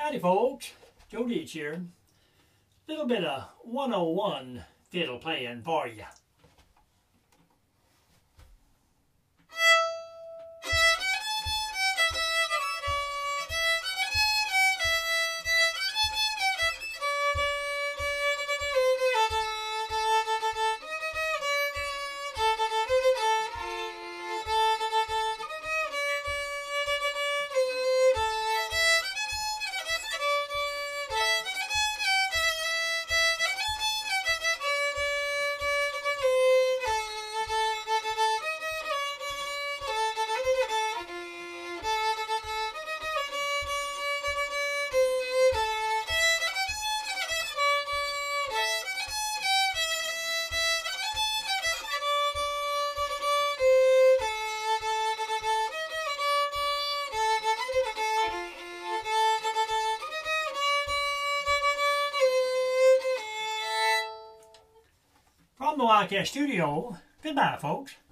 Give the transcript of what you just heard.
Howdy folks, Joe Deitz here. Little bit of 101 fiddle playing for you. From the Wildcat studio, goodbye folks.